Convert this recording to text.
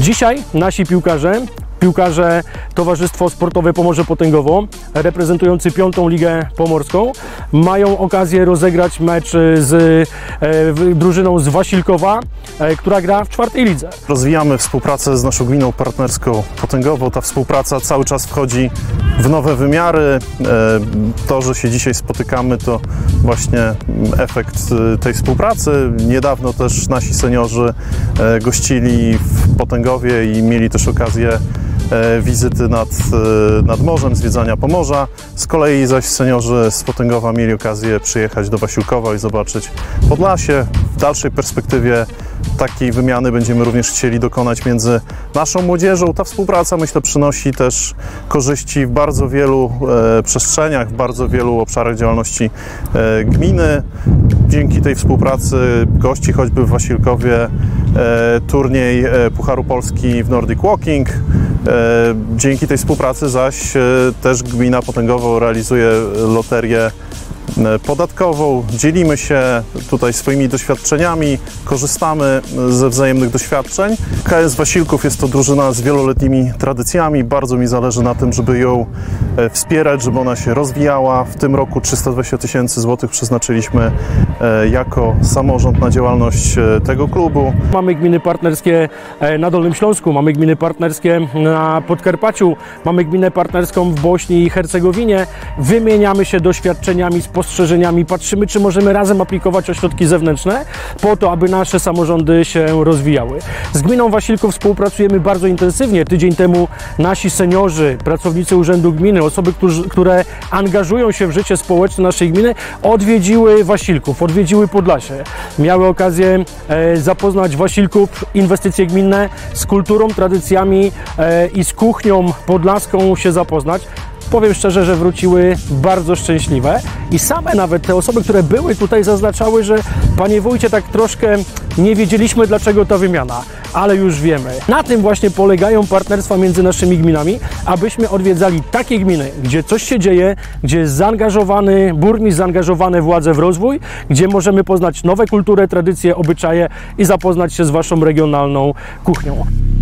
Dzisiaj nasi piłkarze Towarzystwo Sportowe Pomorze Potęgowo, reprezentujący 5. Ligę Pomorską, mają okazję rozegrać mecz z drużyną z Wasilkowa, która gra w 4. lidze. Rozwijamy współpracę z naszą gminą partnerską Potęgowo. Ta współpraca cały czas wchodzi w nowe wymiary. To, że się dzisiaj spotykamy, to właśnie efekt tej współpracy. Niedawno też nasi seniorzy gościli w Potęgowie i mieli też okazję wizyty nad morzem, zwiedzania Pomorza. Z kolei zaś seniorzy z Potęgowa mieli okazję przyjechać do Wasilkowa i zobaczyć Podlasie. W dalszej perspektywie takiej wymiany będziemy również chcieli dokonać między naszą młodzieżą. Ta współpraca, myślę, przynosi też korzyści w bardzo wielu przestrzeniach, w bardzo wielu obszarach działalności gminy. Dzięki tej współpracy gości choćby w Wasilkowie turniej Pucharu Polski w Nordic Walking. Dzięki tej współpracy zaś też gmina Potęgowo realizuje loterię podatkową. Dzielimy się tutaj swoimi doświadczeniami, korzystamy ze wzajemnych doświadczeń. KS Wasilków jest to drużyna z wieloletnimi tradycjami. Bardzo mi zależy na tym, żeby ją wspierać, żeby ona się rozwijała. W tym roku 320 000 złotych przeznaczyliśmy jako samorząd na działalność tego klubu. Mamy gminy partnerskie na Dolnym Śląsku, mamy gminy partnerskie na Podkarpaciu, mamy gminę partnerską w Bośni i Hercegowinie. Wymieniamy się doświadczeniami, spostrzeżeniami, patrzymy, czy możemy razem aplikować o środki zewnętrzne po to, aby nasze samorządy się rozwijały. Z gminą Wasilków współpracujemy bardzo intensywnie. Tydzień temu nasi seniorzy, pracownicy Urzędu Gminy, osoby, które angażują się w życie społeczne naszej gminy, odwiedziły Wasilków, odwiedziły Podlasie. Miały okazję zapoznać Wasilków, inwestycje gminne, z kulturą, tradycjami i z kuchnią podlaską się zapoznać. Powiem szczerze, że wróciły bardzo szczęśliwe i same nawet te osoby, które były tutaj, zaznaczały, że panie wójcie, tak troszkę nie wiedzieliśmy, dlaczego ta wymiana, ale już wiemy. Na tym właśnie polegają partnerstwa między naszymi gminami, abyśmy odwiedzali takie gminy, gdzie coś się dzieje, gdzie jest zaangażowany burmistrz, zaangażowane władze w rozwój, gdzie możemy poznać nowe kultury, tradycje, obyczaje i zapoznać się z waszą regionalną kuchnią.